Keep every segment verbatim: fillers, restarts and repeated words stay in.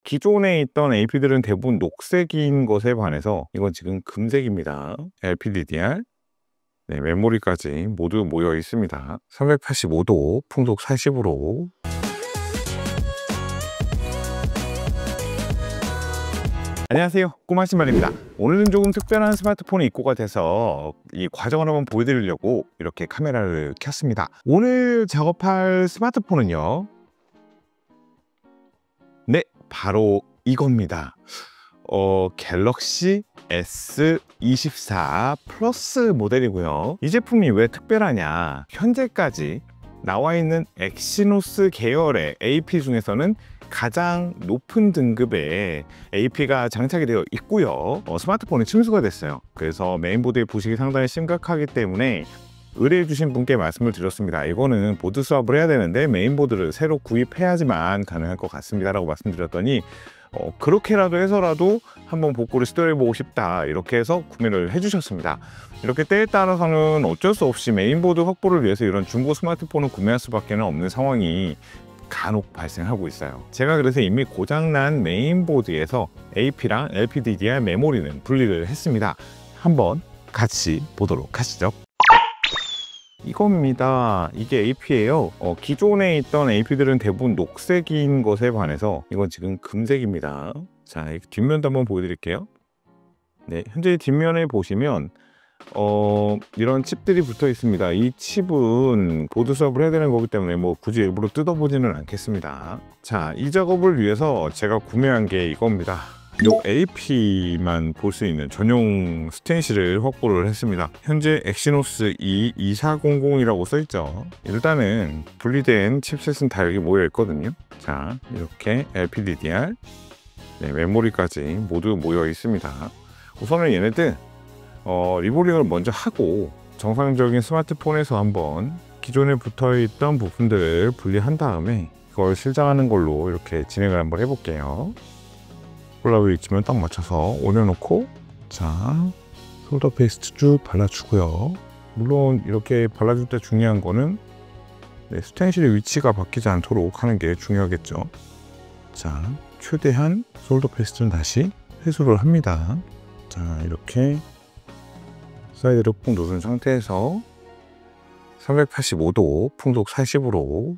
기존에 있던 에이피들은 대부분 녹색인 것에 반해서 이건 지금 금색입니다. 엘피디디알, 네, 메모리까지 모두 모여 있습니다. 삼백팔십오 도 풍속 사십으로 안녕하세요, 꼬마신발입니다. 오늘은 조금 특별한 스마트폰이 입고가 돼서 이 과정을 한번 보여드리려고 이렇게 카메라를 켰습니다. 오늘 작업할 스마트폰은요, 네, 바로 이겁니다. 어, 갤럭시 에스 이십사 플러스 모델이고요. 이 제품이 왜 특별하냐, 현재까지 나와 있는 엑시노스 계열의 에이피 중에서는 가장 높은 등급의 에이피가 장착이 되어 있고요. 어, 스마트폰에 침수가 됐어요. 그래서 메인보드의 부식이 상당히 심각하기 때문에 의뢰해 주신 분께 말씀을 드렸습니다. 이거는 보드 수압을 해야 되는데 메인보드를 새로 구입해야지만 가능할 것 같습니다 라고 말씀드렸더니 어, 그렇게라도 해서라도 한번 복구를 시도해보고 싶다, 이렇게 해서 구매를 해주셨습니다. 이렇게 때에 따라서는 어쩔 수 없이 메인보드 확보를 위해서 이런 중고 스마트폰을 구매할 수밖에 없는 상황이 간혹 발생하고 있어요. 제가 그래서 이미 고장난 메인보드에서 에이피랑 엘피디디알 메모리는 분리를 했습니다. 한번 같이 보도록 하시죠. 이겁니다. 이게 에이피예요. 어, 기존에 있던 에이피들은 대부분 녹색인 것에 반해서 이건 지금 금색입니다. 자, 뒷면도 한번 보여드릴게요. 네, 현재 뒷면에 보시면 어, 이런 칩들이 붙어 있습니다. 이 칩은 보드 수업을 해야 되는 거기 때문에 뭐 굳이 일부러 뜯어보지는 않겠습니다. 자, 이 작업을 위해서 제가 구매한 게 이겁니다. 요 에이피만 볼 수 있는 전용 스텐실을 확보를 했습니다. 현재 엑시노스 이 이사공공이라고 써있죠. 일단은 분리된 칩셋은 다 여기 모여 있거든요. 자, 이렇게 엘피디디알, 네, 메모리까지 모두 모여 있습니다. 우선은 얘네들 어, 리볼링을 먼저 하고 정상적인 스마트폰에서 한번 기존에 붙어있던 부분들을 분리한 다음에 그걸 실장하는 걸로 이렇게 진행을 한번 해볼게요. 콜라보 위치면 딱 맞춰서 올려놓고, 자, 솔더 페이스트 쭉 발라주고요. 물론 이렇게 발라줄 때 중요한 거는 네, 스텐실의 위치가 바뀌지 않도록 하는 게 중요하겠죠. 자, 최대한 솔더 페이스트는 다시 회수를 합니다. 자, 이렇게 사이드를 푹 누른 상태에서 삼백팔십오 도 풍속 사십으로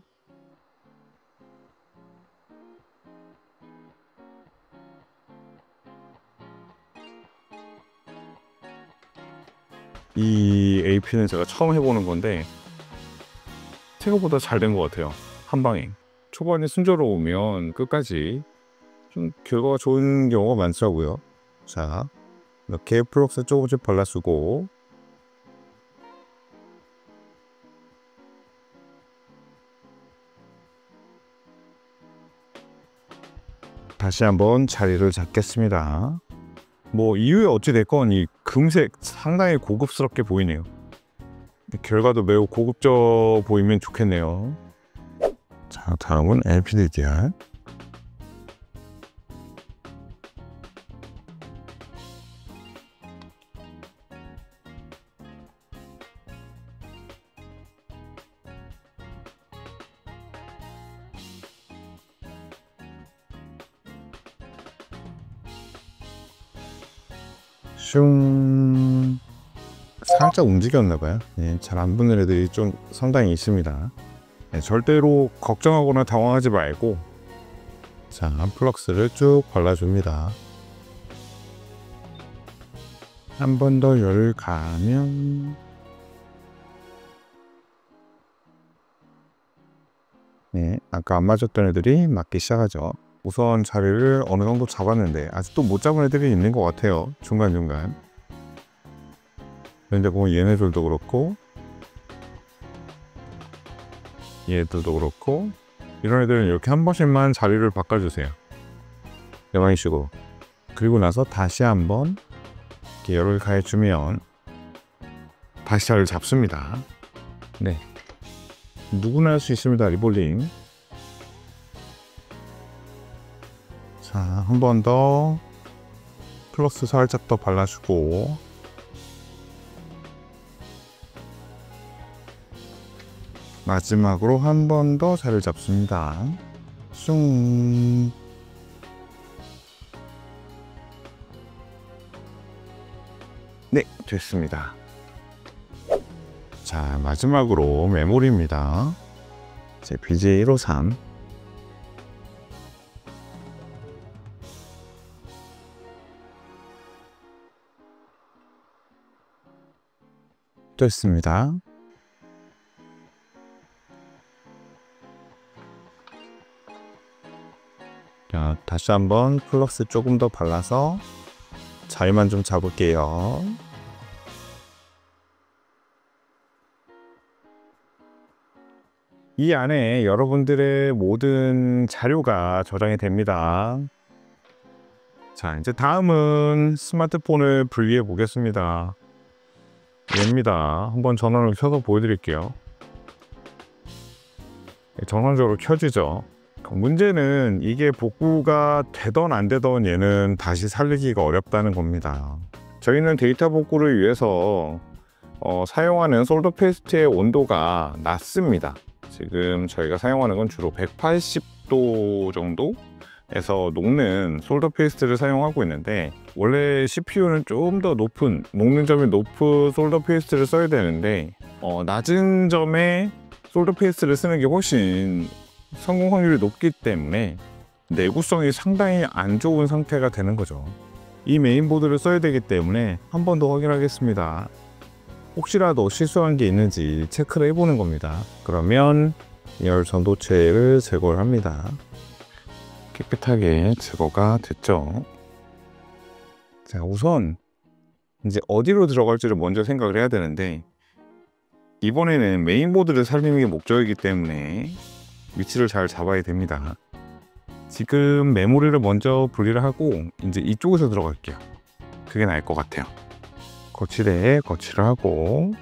이 에이피는 제가 처음 해보는 건데 생각보다 잘 된 것 같아요. 한방에 초반에 순조로우면 끝까지 좀 결과가 좋은 경우가 많더라고요. 자, 이렇게 플럭스 조금씩 발라주고, 다시 한번 자리를 잡겠습니다. 뭐 이후에 어찌됐건 이 금색 상당히 고급스럽게 보이네요. 결과도 매우 고급져 보이면 좋겠네요. 자, 다음은 엘피디디알. 슝, 살짝 움직였나봐요. 예, 잘 안 붙는 애들이 좀 상당히 있습니다. 예, 절대로 걱정하거나 당황하지 말고, 자, 플럭스를 쭉 발라줍니다. 한 번 더 열을 가하면, 네, 아까 안 맞았던 애들이 맞기 시작하죠. 우선 자리를 어느 정도 잡았는데 아직도 못 잡은 애들이 있는 것 같아요. 중간중간. 근데 보면 얘네들도 그렇고 얘들도 그렇고 이런 애들은 이렇게 한 번씩만 자리를 바꿔주세요. 가만히 쉬고, 그리고 나서 다시 한번 이렇게 열을 가해주면 다시 자리를 잡습니다. 네, 누구나 할 수 있습니다. 리볼링. 자, 한 번 더 플러스 살짝 더 발라주고, 마지막으로 한 번 더 자리를 잡습니다. 슝. 네, 됐습니다. 자, 마지막으로 메모리입니다. 제 비제이 일오삼. 됐습니다. 자, 다시 한번 플럭스 조금 더 발라서 자리만 좀 잡을게요. 이 안에 여러분들의 모든 자료가 저장이 됩니다. 자, 이제 다음은 스마트폰을 분리해 보겠습니다. 얘입니다. 한번 전원을 켜서 보여드릴게요. 정상적으로 켜지죠. 문제는 이게 복구가 되던 안 되던 얘는 다시 살리기가 어렵다는 겁니다. 저희는 데이터 복구를 위해서 어, 사용하는 솔더 페이스트의 온도가 낮습니다. 지금 저희가 사용하는 건 주로 백팔십 도 정도에서 녹는 솔더 페이스트를 사용하고 있는데, 원래 씨피유는 좀 더 높은, 녹는 점이 높은 솔더 페이스트를 써야 되는데 어, 낮은 점에 솔더 페이스트를 쓰는 게 훨씬 성공 확률이 높기 때문에 내구성이 상당히 안 좋은 상태가 되는 거죠. 이 메인보드를 써야 되기 때문에 한 번 더 확인하겠습니다. 혹시라도 실수한 게 있는지 체크를 해보는 겁니다. 그러면 열 전도체를 제거를 합니다. 깨끗하게 제거가 됐죠. 자, 우선 이제 어디로 들어갈지를 먼저 생각을 해야 되는데, 이번에는 메인보드를 살리는 게 목적이기 때문에 위치를 잘 잡아야 됩니다. 지금 메모리를 먼저 분리를 하고 이제 이쪽에서 들어갈게요. 그게 나을 것 같아요. 거치대에 거치를 하고,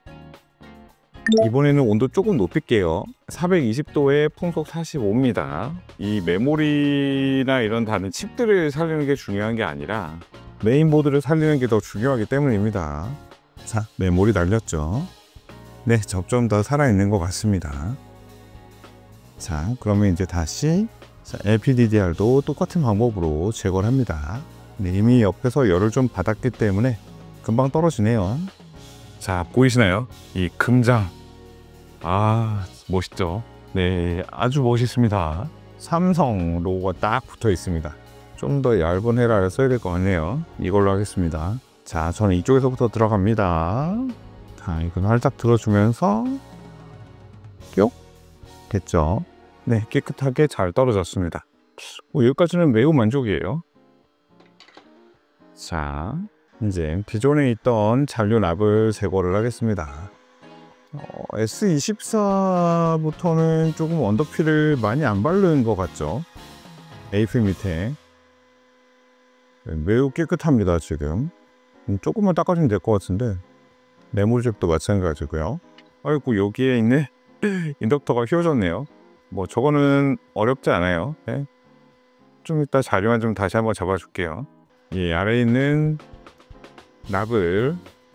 이번에는 온도 조금 높일게요. 사백이십 도에 풍속 사십오입니다. 이 메모리나 이런 다른 칩들을 살리는 게 중요한 게 아니라 메인보드를 살리는 게 더 중요하기 때문입니다. 자, 메모리 날렸죠. 네, 접점 더 살아있는 것 같습니다. 자, 그러면 이제 다시 엘피디디알도 똑같은 방법으로 제거를 합니다. 네, 이미 옆에서 열을 좀 받았기 때문에 금방 떨어지네요. 자, 보이시나요? 이 금장. 아, 멋있죠? 네, 아주 멋있습니다. 삼성 로고가 딱 붙어 있습니다. 좀 더 얇은 헤라를 써야 될 것 같네요. 이걸로 하겠습니다. 자, 저는 이쪽에서부터 들어갑니다. 자, 이건 살짝 들어주면서 뿅! 됐죠? 네, 깨끗하게 잘 떨어졌습니다. 뭐, 여기까지는 매우 만족이에요. 자, 이제 기존에 있던 잔류 납을 제거를 하겠습니다. 어, 에스 이십사부터는 조금 언더필을 많이 안 바른 것 같죠? 에이피 밑에. 네, 매우 깨끗합니다. 지금 조금만 닦아주면 될 것 같은데, 메모리잽도 마찬가지고요. 아이고, 여기에 있는 인덕터가 휘어졌네요. 뭐 저거는 어렵지 않아요. 네. 좀 이따 자료만 좀 다시 한번 잡아줄게요. 이 아래에 있는 납을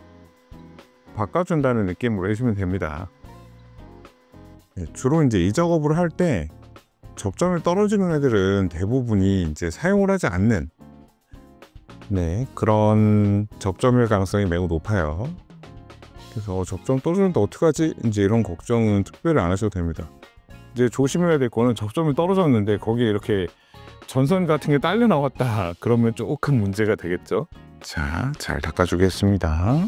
바꿔준다는 느낌으로 해주면 됩니다. 네, 주로 이제 이 작업을 할 때 접점이 떨어지는 애들은 대부분이 이제 사용을 하지 않는, 네, 그런 접점일 가능성이 매우 높아요. 그래서 접점 떨어지는데 어떡하지? 이제 이런 걱정은 특별히 안 하셔도 됩니다. 이제 조심해야 될 거는 접점이 떨어졌는데 거기에 이렇게 전선 같은 게 딸려 나왔다, 그러면 조금 문제가 되겠죠. 자, 잘 닦아주겠습니다.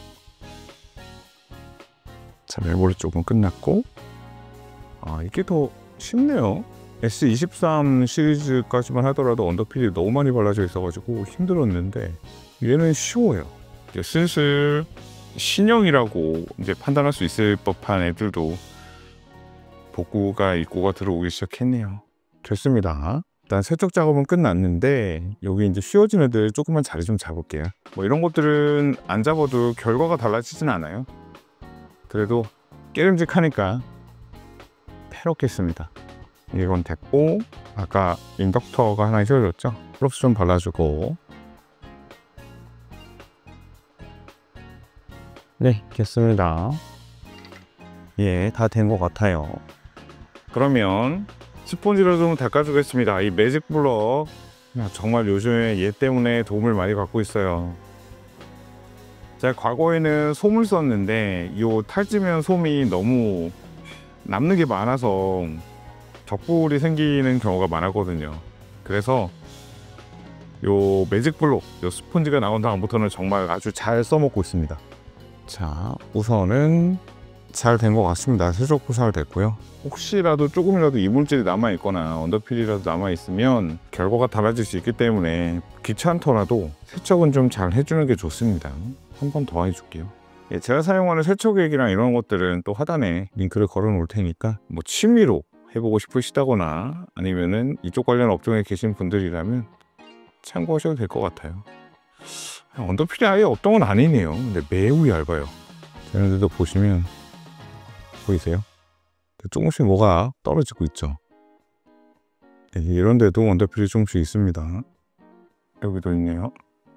자, 메모리 쪽은 끝났고, 아, 이게 더 쉽네요. 에스 이십삼 시리즈까지만 하더라도 언더필이 너무 많이 발라져 있어가지고 힘들었는데 얘는 쉬워요. 이제 슬슬 신형이라고 이제 판단할 수 있을 법한 애들도 복구가 입고가 들어오기 시작했네요. 됐습니다. 일단 세척 작업은 끝났는데 여기 이제 휘어진 애들 조금만 자리 좀 잡을게요. 뭐 이런 것들은 안 잡아도 결과가 달라지진 않아요. 그래도 깨름직하니까 패놓겠습니다. 이건 됐고, 아까 인덕터가 하나 휘어졌죠? 플럭스 좀 발라주고. 네, 됐습니다. 예, 다 된 것 같아요. 그러면 스펀지로 좀 닦아주겠습니다. 이 매직 블럭 정말 요즘에 얘 때문에 도움을 많이 받고 있어요. 제가 과거에는 솜을 썼는데 이 탈지면 솜이 너무 남는 게 많아서 적불이 생기는 경우가 많았거든요. 그래서 요 매직블록, 요 스펀지가 나온 다음부터는 정말 아주 잘 써먹고 있습니다. 자, 우선은 잘 된 것 같습니다. 세척도 잘 됐고요. 혹시라도 조금이라도 이물질이 남아있거나 언더필이라도 남아있으면 결과가 달라질 수 있기 때문에 귀찮더라도 세척은 좀 잘 해주는 게 좋습니다. 한 번 더 해줄게요. 예, 제가 사용하는 세척액이랑 이런 것들은 또 하단에 링크를 걸어 놓을 테니까 뭐 취미로 해보고 싶으시다거나 아니면은 이쪽 관련 업종에 계신 분들이라면 참고하셔도 될 것 같아요. 언더필이 아예 없던 건 아니네요. 근데 매우 얇아요. 얘네들도 보시면 보이세요? 조금씩 뭐가 떨어지고 있죠. 이런 데도 언더필이 조금씩 있습니다. 여기도 있네요.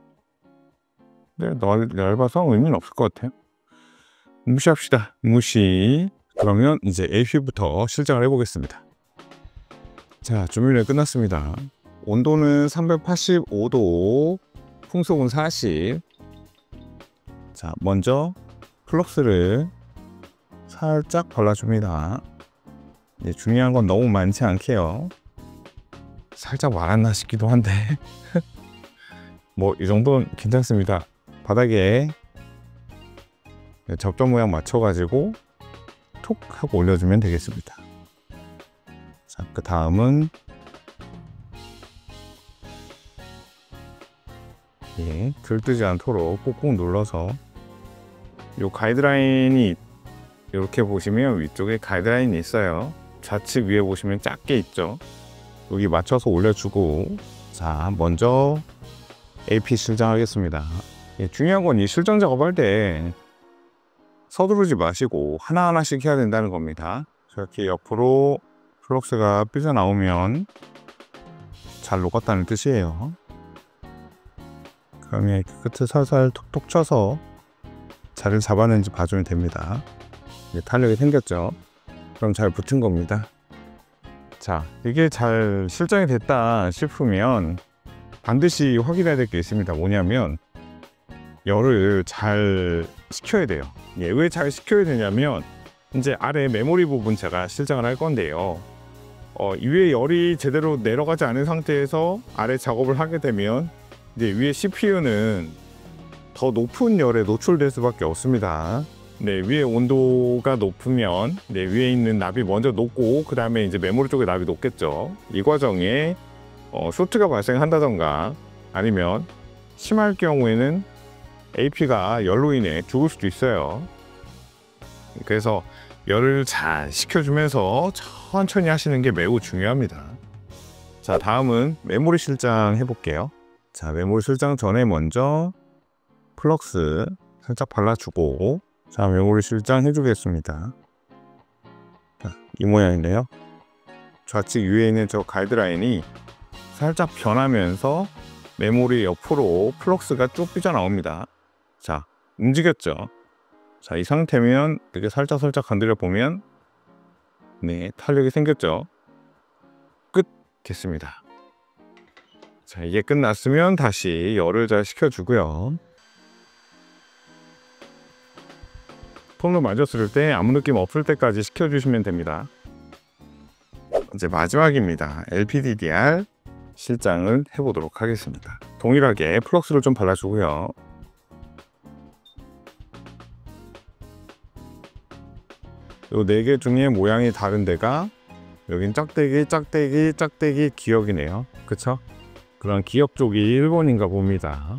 근데 얇아서 의미는 없을 것 같아요. 무시합시다. 무시. 그러면 이제 에이피부터 실장을 해보겠습니다. 자, 준비는 끝났습니다. 온도는 삼백팔십오 도, 풍속은 사십. 자, 먼저 플럭스를 살짝 발라줍니다. 네, 중요한 건 너무 많지 않게요. 살짝 말았나 싶기도 한데 뭐 이 정도는 괜찮습니다. 바닥에 접점 모양 맞춰가지고 톡 하고 올려주면 되겠습니다. 자, 그 다음은 예, 들뜨지 않도록 꾹꾹 눌러서 요 가이드라인이 이렇게 보시면 위쪽에 가이드라인이 있어요. 좌측 위에 보시면 작게 있죠. 여기 맞춰서 올려주고, 자, 먼저 에이피 실장하겠습니다. 예, 중요한 건 이 실장 작업할 때 서두르지 마시고 하나하나씩 해야 된다는 겁니다. 이렇게 옆으로 플럭스가 삐져나오면 잘 녹았다는 뜻이에요. 그러면 끝을 살살 톡톡 쳐서 자리를 잡아내는지 봐주면 됩니다. 이제 탄력이 생겼죠. 그럼 잘 붙은 겁니다. 자, 이게 잘 실장이 됐다 싶으면 반드시 확인해야 될 게 있습니다. 뭐냐면 열을 잘 식혀야 돼요. 예, 왜 잘 식혀야 되냐면 이제 아래 메모리 부분 제가 실장을 할 건데요. 어, 위에 열이 제대로 내려가지 않은 상태에서 아래 작업을 하게 되면 이제 위에 씨피유는 더 높은 열에 노출될 수밖에 없습니다. 네, 위에 온도가 높으면 네, 위에 있는 납이 먼저 녹고 그 다음에 이제 메모리 쪽에 납이 녹겠죠. 이 과정에 어, 쇼트가 발생한다던가 아니면 심할 경우에는 에이피가 열로 인해 죽을 수도 있어요. 그래서 열을 잘 식혀주면서 천천히 하시는 게 매우 중요합니다. 자, 다음은 메모리 실장 해볼게요. 자, 메모리 실장 전에 먼저 플럭스 살짝 발라주고, 자, 메모리 실장 해주겠습니다. 자, 이 모양인데요. 좌측 위에 있는 저 가이드라인이 살짝 변하면서 메모리 옆으로 플럭스가 쭉 삐져나옵니다. 자, 움직였죠. 자, 이 상태면 이렇게 살짝 살짝 건드려 보면 네, 탄력이 생겼죠. 끝! 됐습니다. 자, 이게 끝났으면 다시 열을 잘 식혀주고요. 폰으로 만졌을 때 아무 느낌 없을 때까지 식혀주시면 됩니다. 이제 마지막입니다. 엘피디디알 실장을 해보도록 하겠습니다. 동일하게 플럭스를 좀 발라주고요. 요 네 개 중에 모양이 다른 데가 여긴 짝대기, 짝대기, 짝대기, 기역이네요. 그쵸? 그런 기역 쪽이 일 번인가 봅니다.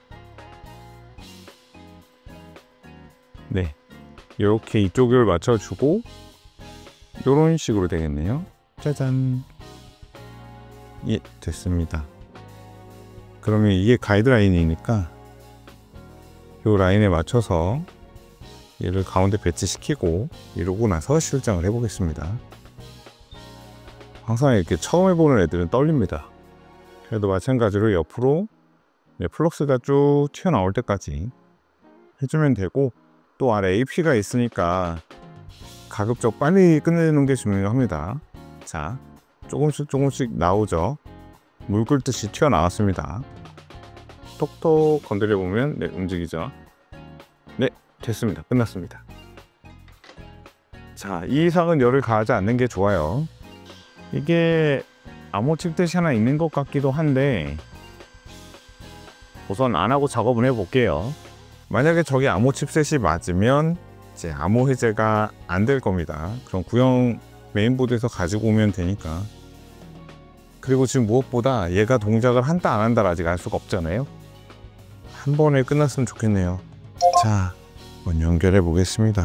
네, 이렇게 이쪽을 맞춰주고 이런 식으로 되겠네요. 짜잔. 예, 됐습니다. 그러면 이게 가이드라인이니까 이 라인에 맞춰서 얘를 가운데 배치시키고 이러고 나서 실장을 해보겠습니다. 항상 이렇게 처음 해보는 애들은 떨립니다. 그래도 마찬가지로 옆으로 네, 플럭스가 쭉 튀어나올 때까지 해주면 되고, 또 아래 에이피가 있으니까 가급적 빨리 끝내는 게 중요합니다. 자, 조금씩 조금씩 나오죠. 물 끓듯이 튀어나왔습니다. 톡톡 건드려 보면 네, 움직이죠. 됐습니다. 끝났습니다. 자, 이 이상은 열을 가하지 않는 게 좋아요. 이게 암호 칩셋이 하나 있는 것 같기도 한데 우선 안 하고 작업을 해볼게요. 만약에 저게 암호 칩셋이 맞으면 이제 암호 해제가 안 될 겁니다. 그럼 구형 메인보드에서 가지고 오면 되니까. 그리고 지금 무엇보다 얘가 동작을 한다 안 한다를 아직 알 수가 없잖아요. 한 번에 끝났으면 좋겠네요. 자, 한번 연결해 보겠습니다.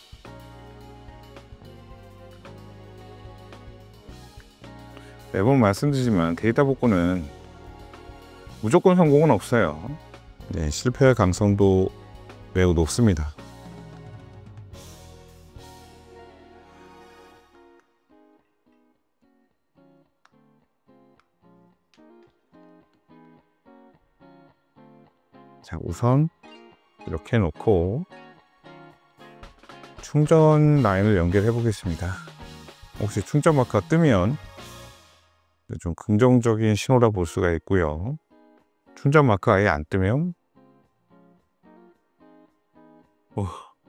매번 말씀드리지만 데이터 복구는 무조건 성공은 없어요. 네, 실패할 가능성도 매우 높습니다. 자, 우선 이렇게 해놓고 충전 라인을 연결해 보겠습니다. 혹시 충전 마크가 뜨면 좀 긍정적인 신호라 볼 수가 있고요. 충전 마크 아예 안 뜨면 오.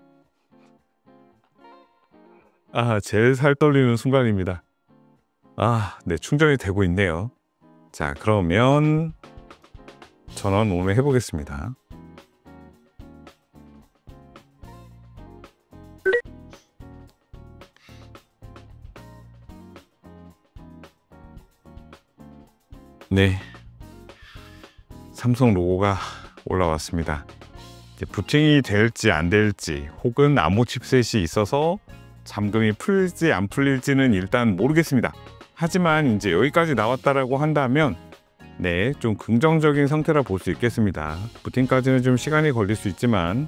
아, 제일 살 떨리는 순간입니다. 아, 네, 충전이 되고 있네요. 자, 그러면 전원 오늘 해보겠습니다. 네, 삼성 로고가 올라왔습니다. 이제 부팅이 될지 안 될지 혹은 암호 칩셋이 있어서 잠금이 풀릴지 안 풀릴지는 일단 모르겠습니다. 하지만 이제 여기까지 나왔다라고 한다면 네, 좀 긍정적인 상태라 볼 수 있겠습니다. 부팅까지는 좀 시간이 걸릴 수 있지만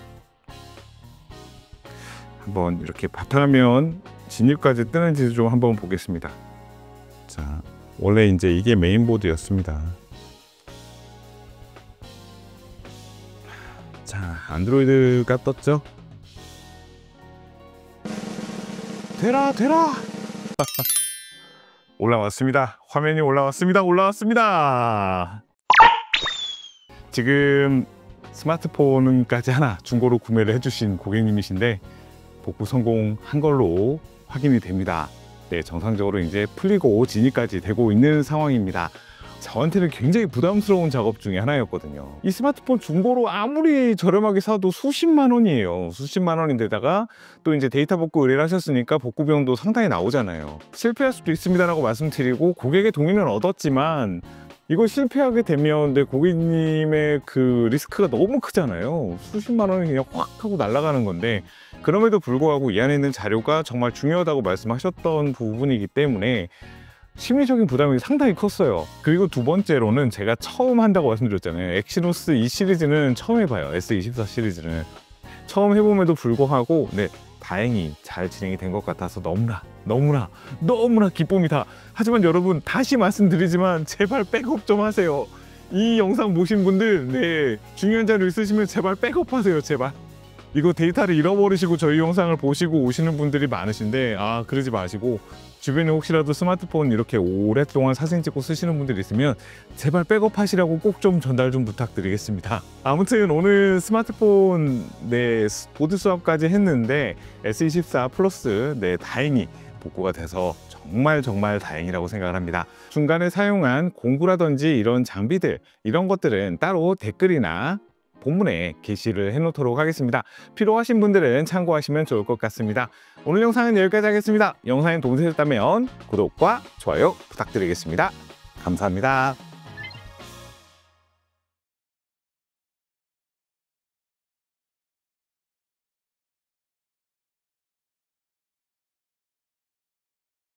한번 이렇게 바탕화면 진입까지 뜨는지 좀 한번 보겠습니다. 자, 원래 이제 이게 메인보드였습니다. 자, 안드로이드가 떴죠? 되라 되라 올라왔습니다. 화면이 올라왔습니다. 올라왔습니다. 지금 스마트폰까지 하나 중고로 구매를 해주신 고객님이신데 복구 성공한 걸로 확인이 됩니다. 네, 정상적으로 이제 풀리고 진입까지 되고 있는 상황입니다. 저한테는 굉장히 부담스러운 작업 중에 하나였거든요. 이 스마트폰 중고로 아무리 저렴하게 사도 수십만 원이에요. 수십만 원인데다가 또 이제 데이터 복구 의뢰를 하셨으니까 복구 비용도 상당히 나오잖아요. 실패할 수도 있습니다라고 말씀드리고 고객의 동의는 얻었지만 이거 실패하게 되면 내 고객님의 그 리스크가 너무 크잖아요. 수십만 원이 그냥 확 하고 날아가는 건데 그럼에도 불구하고 이 안에 있는 자료가 정말 중요하다고 말씀하셨던 부분이기 때문에 심리적인 부담이 상당히 컸어요. 그리고 두 번째로는 제가 처음 한다고 말씀드렸잖아요. 엑시노스 이 시리즈는 처음 해봐요. 에스 이십사 시리즈는 처음 해봄에도 불구하고 네, 다행히 잘 진행이 된 것 같아서 너무나 너무나 너무나 기쁩니다. 하지만 여러분 다시 말씀드리지만 제발 백업 좀 하세요. 이 영상 보신 분들 네, 중요한 자료 있으시면 제발 백업하세요. 제발. 이거 데이터를 잃어버리시고 저희 영상을 보시고 오시는 분들이 많으신데 아, 그러지 마시고 주변에 혹시라도 스마트폰 이렇게 오랫동안 사진 찍고 쓰시는 분들 있으면 제발 백업하시라고 꼭 좀 전달 좀 부탁드리겠습니다. 아무튼 오늘 스마트폰 네, 보드 수업까지 했는데 에스 이십사 플러스 네, 다행히 복구가 돼서 정말 정말 다행이라고 생각을 합니다. 중간에 사용한 공구라든지 이런 장비들 이런 것들은 따로 댓글이나 본문에 게시를 해놓도록 하겠습니다. 필요하신 분들은 참고하시면 좋을 것 같습니다. 오늘 영상은 여기까지 하겠습니다. 영상이 도움이 되셨다면 구독과 좋아요 부탁드리겠습니다. 감사합니다.